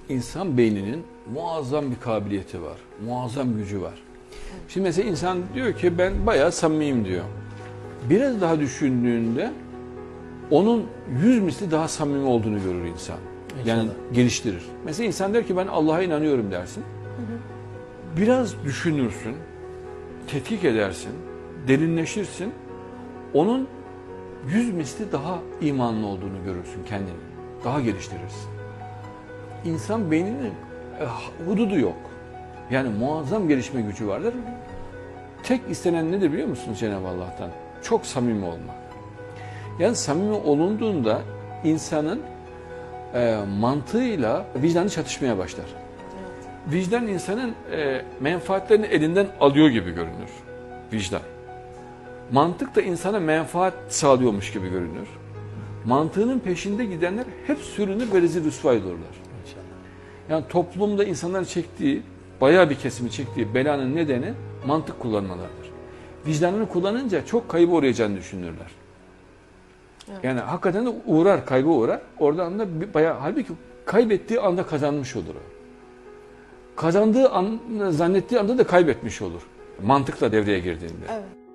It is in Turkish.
İnsan beyninin muazzam bir kabiliyeti var. Muazzam gücü var. Şimdi mesela insan diyor ki ben bayağı samimiyim diyor. Biraz daha düşündüğünde onun 100 misli daha samimi olduğunu görür insan. Yani İnşallah. geliştirir. Mesela insan der ki ben Allah'a inanıyorum dersin. Biraz düşünürsün, tetkik edersin, derinleşirsin. Onun 100 misli daha imanlı olduğunu görürsün kendini. Daha geliştirirsin. İnsan beyninin hududu yok. Yani muazzam gelişme gücü vardır. Tek istenen nedir biliyor musunuz Cenab-ı Allah'tan? Çok samimi olmak. Yani samimi olunduğunda insanın mantığıyla vicdanı çatışmaya başlar. Evet. Vicdan insanın menfaatlerini elinden alıyor gibi görünür. Vicdan. Mantık da insana menfaat sağlıyormuş gibi görünür. Mantığının peşinde gidenler hep sürünür ve rezil rüsvay olurlar. İnşallah. Yani toplumda insanların çektiği, bayağı bir kesimi çektiği belanın nedeni mantık kullanmalarıdır. Vicdanını kullanınca çok kaybı uğrayacağını düşünürler. Evet. Yani hakikaten de uğrar, kaybı uğrar. Oradan da bayağı, halbuki kaybettiği anda kazanmış olur o. Kazandığı an, zannettiği anda da kaybetmiş olur. Mantıkla devreye girdiğinde. Evet.